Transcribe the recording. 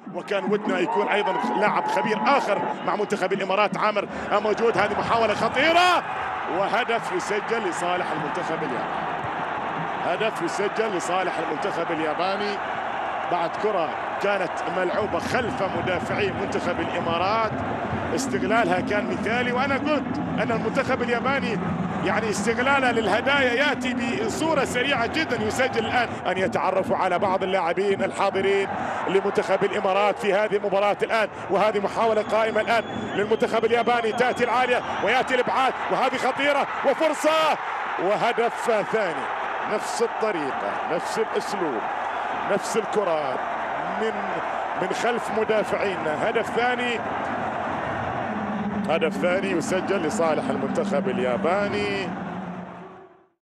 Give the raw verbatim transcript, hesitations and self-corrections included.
وكان ودنا يكون ايضا لاعب خبير اخر مع منتخب الامارات عامر موجود. هذه محاولة خطيرة وهدف يسجل لصالح المنتخب الياباني. هدف يسجل لصالح المنتخب الياباني بعد كرة كانت ملعوبة خلف مدافعي منتخب الامارات، استغلالها كان مثالي. وانا قلت ان المنتخب الياباني يعني استغلاله للهدايا ياتي بصوره سريعه جدا. يسجل الان ان يتعرفوا على بعض اللاعبين الحاضرين لمنتخب الامارات في هذه المباراه الان. وهذه محاوله قائمه الان للمنتخب الياباني، تاتي العاليه وياتي الابعاد، وهذه خطيره وفرصه وهدف ثاني. نفس الطريقه، نفس الاسلوب، نفس الكرات من من خلف مدافعينا. هدف ثاني، هدف ثاني يسجل لصالح المنتخب الياباني.